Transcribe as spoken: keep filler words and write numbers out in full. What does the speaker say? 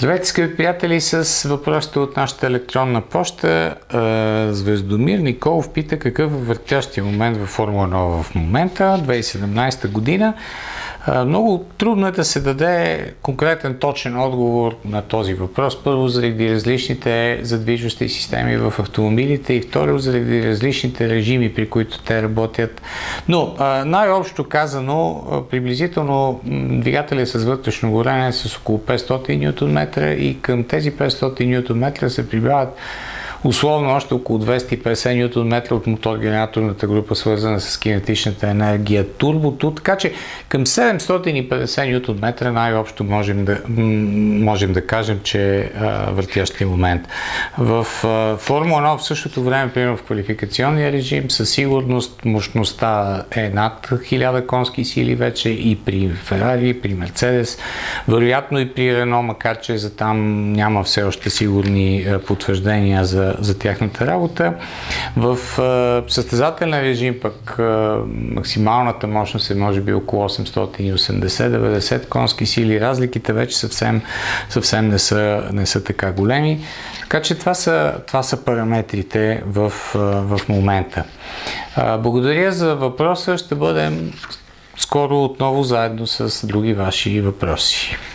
Здравейте, скъпи приятели, с въпросите от нашата електронна поща. Звездомир Николов пита какъв е въртящия момент във Формула едно в момента, две хиляди и седемнадесета година. Много трудно е да се даде конкретен, точен отговор на този въпрос. Първо, заради различните задвижващи системи в автомобилите и второ, заради различните режими, при които те работят. Но най-общо казано, приблизително двигателят с вътрешно горене е с около петстотин нютон метра и към тези петстотин нютон метра се прибавят условно още около двеста и петдесет нютон метра от мотор-генераторната група, свързана с кинетичната енергия турбото, така че към седемстотин и петдесет нютон метра най-общо можем да, можем да кажем, че е въртящия момент. В а, Формула едно в същото време, примерно в квалификационния режим, със сигурност мощността е над хиляда конски сили вече и при Ферари, при Мерцедес, вероятно и при Рено, макар че за там няма все още сигурни а, потвърждения за за тяхната работа. В а, състезателен режим пък а, максималната мощност е може би около осемстотин и осемдесет до деветдесет конски сили. Разликите вече съвсем, съвсем не, са, не са така големи. Така че това са, това са параметрите в, а, в момента. А, благодаря за въпроса. Ще бъдем скоро отново заедно с други ваши въпроси.